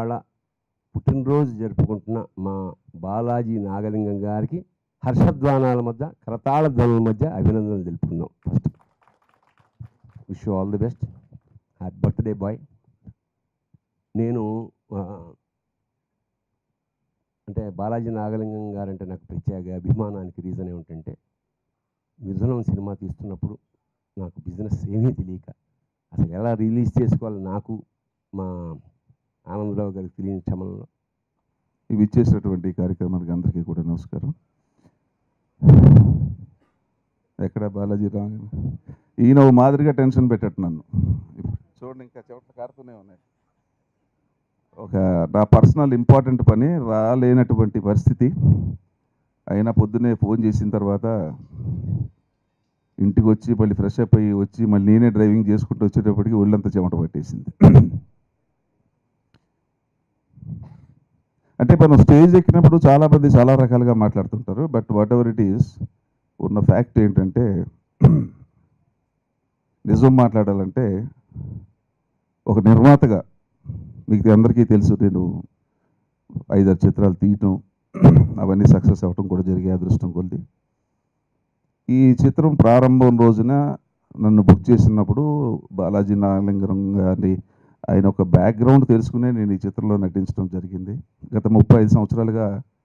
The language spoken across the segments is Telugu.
ఇవాళ పుట్టినరోజు జరుపుకుంటున్న మా బాలాజీ నాగలింగం గారికి హర్షధ్వానాల మధ్య కరతాళ ధ్వనుల మధ్య అభినందనలు తెలుపుకుందాం. Wish you all the best. Happy birthday boy. నేను అంటే బాలాజీ నాగలింగం గారంటే నాకు ప్రత్యేక అభిమానానికి రీజన్ ఏమిటంటే, మిథునం సినిమా తీస్తున్నప్పుడు నాకు బిజినెస్ ఏమీ తెలియక అసలు ఎలా రిలీజ్ చేసుకోవాలి నాకు మా ఆనందరావు గారికి తెలియని క్షమంలో ఇవి ఇచ్చేసినటువంటి కార్యక్రమానికి అందరికీ కూడా నమస్కారం. ఎక్కడ బాలాజీ రాంగ్ ఈయన ఓ మాదిరిగా టెన్షన్ పెట్టట్టు నన్ను. చూడండి, ఇంకా చెవట్లు కారుతూనే ఉన్నాయి. ఒక నా పర్సనల్ ఇంపార్టెంట్ పని రాలేనటువంటి పరిస్థితి అయినా పొద్దున్నే ఫోన్ చేసిన తర్వాత ఇంటికి వచ్చి మళ్ళీ ఫ్రెష్ అప్ అయ్యి వచ్చి మళ్ళీ నేనే డ్రైవింగ్ చేసుకుంటూ వచ్చేటప్పటికి ఒళ్ళంతా చెమట పట్టేసింది. అంటే మనం స్టేజ్ ఎక్కినప్పుడు చాలామంది చాలా రకాలుగా మాట్లాడుతుంటారు. But whatever it is, ఉన్న ఫ్యాక్ట్ ఏంటంటే, నిజం మాట్లాడాలంటే ఒక నిర్మాతగా మీకు అందరికీ తెలుసు, నేను 5-6 చిత్రాలు తీయటం అవన్నీ సక్సెస్ అవ్వటం కూడా జరిగే అదృష్టం కొద్ది. ఈ చిత్రం ప్రారంభం రోజున నన్ను బుక్ చేసినప్పుడు బాలాజీ నాగలింగం గారి ఆయన ఒక బ్యాక్గ్రౌండ్ తెలుసుకునే నేను ఈ చిత్రంలో నటించడం జరిగింది. గత 35 సంవత్సరాలుగా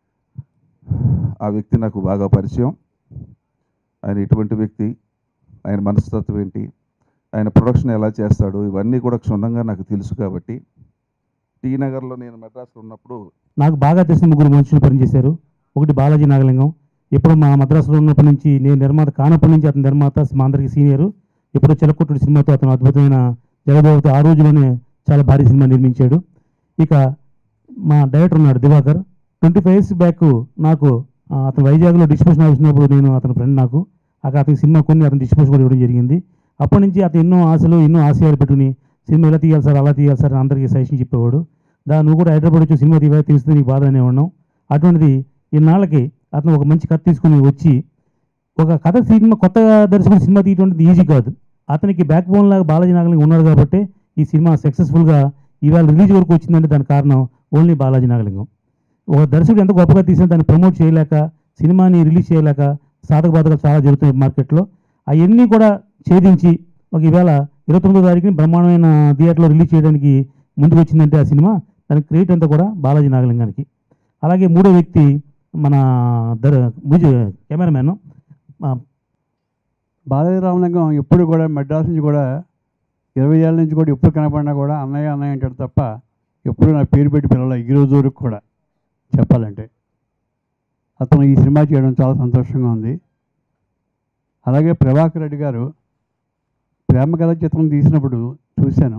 ఆ వ్యక్తి నాకు బాగా పరిచయం. ఆయన ఎటువంటి వ్యక్తి, ఆయన మనస్తత్వం ఏంటి, ఆయన ప్రొడక్షన్ ఎలా చేస్తాడు, ఇవన్నీ కూడా క్షుణ్ణంగా నాకు తెలుసు. కాబట్టి టీ నగర్లో నేను మెడ్రాస్లో ఉన్నప్పుడు నాకు బాగా తెలిసిన 3 మనుషులు పనిచేశారు. ఒకటి బాలాజీ నాగలింగం. ఎప్పుడు మా మద్రాసులో ఉన్నప్పటి నుంచి, నేను నిర్మాత కానప్పటి నుంచి అతని నిర్మాత, మా అందరికీ సీనియరు. ఎప్పుడో చిలకొట్టుడు సినిమాతో అతను అద్భుతమైన జగదేవత ఆ రోజులోనే చాలా భారీ సినిమా నిర్మించాడు. ఇక మా డైరెక్టర్ ఉన్నాడు దివాకర్. 25 years బ్యాక్ నాకు అతను వైజాగ్లో డిస్ట్రిబ్యూషన్ వచ్చినప్పుడు నేను అతని ఫ్రెండ్, నాకు అతని సినిమా కొన్ని అతను డిస్ట్రిబ్యూషన్ కూడా ఇవ్వడం జరిగింది. అప్పటి నుంచి అతను ఎన్నో ఆశలు ఎన్నో ఆశయాలు పెట్టుకుని సినిమా ఇలా తీయాలి సార్, అలా తీయాలి సార్ అందరికీ సజెషన్ చెప్పేవాడు. నువ్వు కూడా హైదరాబాద్ వచ్చి సినిమా తీస్తే నీకు బాధ అనేవాడినాం. అటువంటిది ఇన్నాళ్ళకి అతను ఒక మంచి కథ తీసుకుని వచ్చి ఒక కథ సినిమా, కొత్తగా దర్శకుడు సినిమా తీయటం ఈజీ కాదు. అతనికి బ్యాక్ బోన్ లాగా బాలాజీ నాగలింగం ఉన్నాడు కాబట్టి ఈ సినిమా సక్సెస్ఫుల్గా ఇవాళ రిలీజ్ వరకు వచ్చిందంటే దానికి కారణం ఓన్లీ బాలాజీ నాగలింగం. ఒక దర్శకుడు ఎంత గొప్పగా తీసినా దాన్ని ప్రమోట్ చేయలేక, సినిమాని రిలీజ్ చేయలేక సాధక బాధకాలు చాలా జరుగుతున్నాయి మార్కెట్లో. అవన్నీ కూడా ఛేదించి ఒక ఈవేళ 29వ తారీఖుని బ్రహ్మాండమైన థియేటర్లో రిలీజ్ చేయడానికి ముందుకు వచ్చిందంటే ఆ సినిమా, దానికి క్రెడిట్ అంతా కూడా బాలాజీ నాగలింగానికి. అలాగే మూడో వ్యక్తి మన కెమెరామ్యాన్ బాలాజీ రామలింగం. ఎప్పుడు కూడా మెడ్రాస్ నుంచి కూడా 20 ఏళ్ళ నుంచి కూడా ఎప్పుడు కనపడినా కూడా అన్నయ్య అన్నయ్య అంటాడు తప్ప ఎప్పుడు నా పేరు పెట్టి పిల్లల ఈ రోజు వరకు కూడా చెప్పాలంటే. అతను ఈ సినిమా చేయడం చాలా సంతోషంగా ఉంది. అలాగే ప్రభాకర్ రెడ్డి గారు ప్రేమ కథ చిత్రం తీసినప్పుడు చూశాను,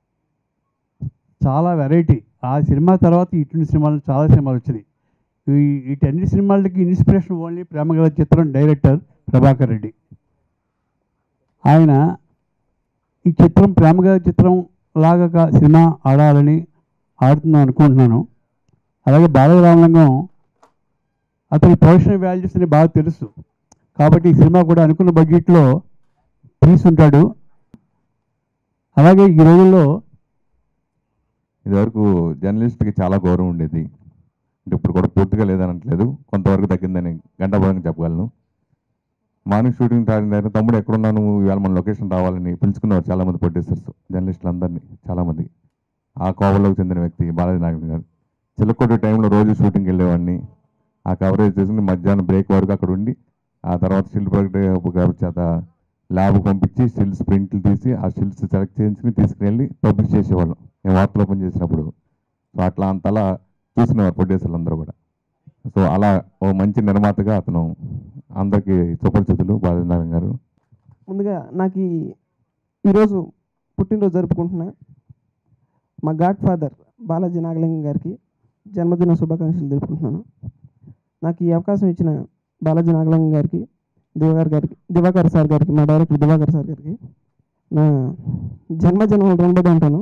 చాలా వెరైటీ. ఆ సినిమా తర్వాత ఇటువంటి సినిమాలు చాలా సినిమాలు వచ్చినాయి. వీటన్ని సినిమాలకి ఇన్స్పిరేషన్ ఓన్లీ ప్రేమ కథ చిత్రం డైరెక్టర్ ప్రభాకర్ రెడ్డి. ఆయన ఈ చిత్రం ప్రేమ కథ చిత్రం లాగా సినిమా ఆడాలని ఆడుతున్నాం అనుకుంటున్నాను. అలాగే బాలాజీ రామలింగం అతని ప్రొఫెషనల్ వాల్యూస్ అని బాగా తెలుసు కాబట్టి ఈ సినిమా కూడా అనుకున్న బడ్జెట్లో తీసుంటాడు. అలాగే ఈ రోజుల్లో ఇదివరకు జర్నలిస్ట్కి చాలా గౌరవం ఉండేది, అంటే ఇప్పుడు కూడా పూర్తిగా లేదనట్లేదు, కొంతవరకు తగ్గిందని గంటాపరంగా చెప్పగలను. మార్నింగ్ షూటింగ్ తాగిన తమ్ముడు ఎక్కడున్నాను, ఇవాళ మన లొకేషన్ రావాలని పిలుచుకున్నారు చాలామంది ప్రొడ్యూసర్స్, జర్నలిస్టులు అందరినీ, చాలామంది. ఆ కోవలోకి చెందిన వ్యక్తి బాలాజీ నాగలింగం గారు. చిలకొట్టే టైంలో రోజు షూటింగ్కి వెళ్ళేవాడిని. ఆ కవరేజ్ చేసుకుని మధ్యాహ్నం బ్రేక్ వరకు అక్కడ ఉండి ఆ తర్వాత స్టిల్ ప్రాజెక్ట్ చేత ల్యాబ్కి పంపించి స్టిల్స్ ప్రింట్లు తీసి ఆ స్టిల్స్ సెలెక్ట్ చేయించుకుని తీసుకుని పబ్లిష్ చేసేవాళ్ళం మేము వార్తలు ఓపెన్ చేసినప్పుడు. సో అట్లా అంతలా చూసినవారు ప్రొడ్యూసర్లు అందరూ కూడా. సో అలా ఓ మంచి నిర్మాతగా అతను అందరికీ సుపరిచితులు బాలాజీ నాగలింగం గారు. ముందుగా నాకు ఈరోజు పుట్టినరోజు జరుపుకుంటున్నా మా గాడ్ ఫాదర్ బాలాజీ నాగలింగం గారికి జన్మదిన శుభాకాంక్షలు తెలుపుకుంటున్నాను. నాకు ఈ అవకాశం ఇచ్చిన బాలాజీ నాగలింగం గారికి, దివాకర్ సార్ గారికి, మా డైరెక్టర్ దివాకర్ సార్ గారికి నా జన్మదినం రుణపడి ఉంటాను.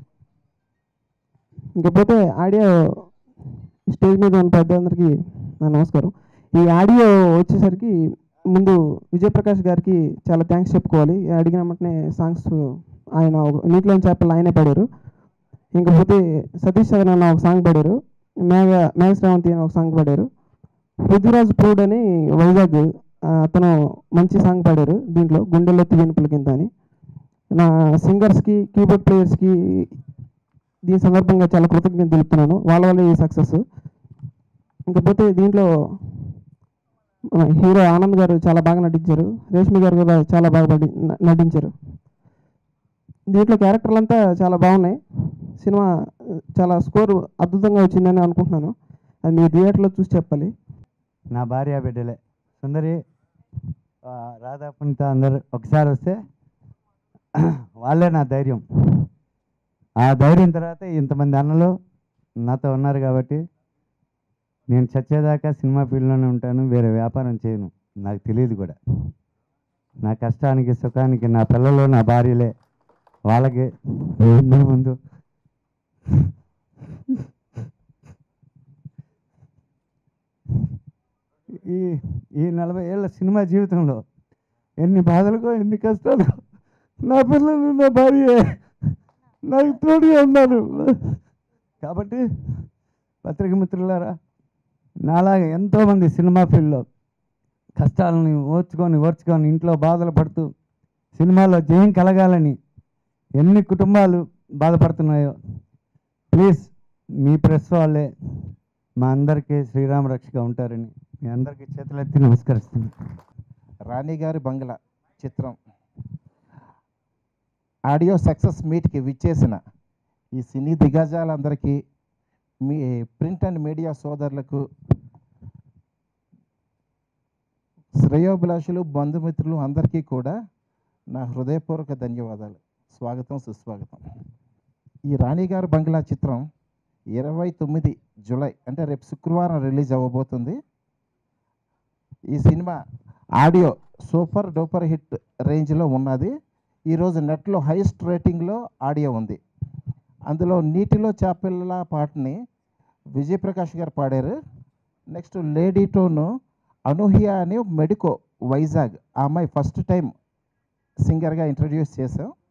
ఇంకపోతే ఆడియో స్టేజ్ మీద ఉన్న పెద్దలందరికీ నా నమస్కారం. ఈ ఆడియో వచ్చేసరికి ముందు విజయప్రకాష్ గారికి చాలా థ్యాంక్స్ చెప్పుకోవాలి. అడిగిన వెంటనే సాంగ్స్ ఆయన నీటిలోని చేపలు ఆయనే పాడారు. ఇంకపోతే సతీష్ చరణ్ అన్న ఒక సాంగ్ పాడారు, మేఘ శ్రావంతి అని ఒక సాంగ్ పాడారు. పృథ్వీరాజ్ ప్రూడ్ అని వైజాగ్ అతను మంచి సాంగ్ పాడారు దీంట్లో, గుండెల్లో తీయని పులకింత అని. నా సింగర్స్కి కీబోర్డ్ ప్లేయర్స్కి దీని సందర్భంగా చాలా కృతజ్ఞత తెలుపుతున్నాను, వాళ్ళ వల్ల ఈ సక్సెస్. ఇంకపోతే దీంట్లో మన హీరో ఆనంద్ గారు చాలా బాగా నటించారు, రేష్మి గారు కూడా చాలా బాగా నటించారు. దీంట్లో క్యారెక్టర్లు అంతా చాలా బాగున్నాయి. సినిమా చాలా స్కోర్ అద్భుతంగా వచ్చిందని అనుకుంటున్నాను, అది మీరు థియేటర్లో చూసి చెప్పాలి. నా భార్య బిడ్డలే సుందరి, రాధా, పునీత అందరు ఒకసారి వస్తే వాళ్ళే నా ధైర్యం. ఆ ధైర్యం తర్వాత ఇంతమంది అన్నలు నాతో ఉన్నారు కాబట్టి నేను చచ్చేదాకా సినిమా ఫీల్డ్లోనే ఉంటాను, వేరే వ్యాపారం చేయను. నాకు తెలియదు కూడా. నా కష్టానికి సుఖానికి నా పిల్లలు నా భార్యలే, వాళ్ళకి ముందు ఈ 40 ఏళ్ళ సినిమా జీవితంలో ఎన్ని బాధలుగో ఎన్ని కష్టాలు, నా పిల్లలు నా భార్య నాకు తోడుగా ఉన్నారు. కాబట్టి పత్రిక మిత్రులారా, నాలాగా ఎంతోమంది సినిమా ఫీల్డ్లో కష్టాలని ఓర్చుకొని ఇంట్లో బాధలు పడుతూ సినిమాలో జయం కలగాలని ఎన్ని కుటుంబాలు బాధపడుతున్నాయో, ప్లీజ్ మీ ప్రెస్ వాళ్ళే మా అందరికీ శ్రీరామ రక్షగా ఉంటారని మీ అందరికీ చేతులెత్తి నమస్కరిస్తున్నాను. రాణిగారి బంగ్లా చిత్రం ఆడియో సక్సెస్ మీట్కి విచ్చేసిన ఈ సినీ దిగ్గజాలందరికీ, మీ ప్రింట్ అండ్ మీడియా సోదరులకు, శ్రేయోభిలాషులు, బంధుమిత్రులు అందరికీ కూడా నా హృదయపూర్వక ధన్యవాదాలు. స్వాగతం, సుస్వాగతం. ఈ రాణిగారి బంగ్లా చిత్రం 29 జూలై అంటే రేపు శుక్రవారం రిలీజ్ అవ్వబోతుంది. ఈ cinema audio super duper hit రేంజ్లో ఉన్నది. ఈరోజు నెట్లో హైయెస్ట్ రేటింగ్లో ఆడియో ఉంది. అందులో నీటిలో చేపల పాటని విజయప్రకాష్ గారు పాడారు. నెక్స్ట్ లేడీ టోను అనూహ్య అని మెడికో వైజాగ్, ఆ అమ్మాయి ఫస్ట్ టైం సింగర్గా ఇంట్రడ్యూస్ చేసాం.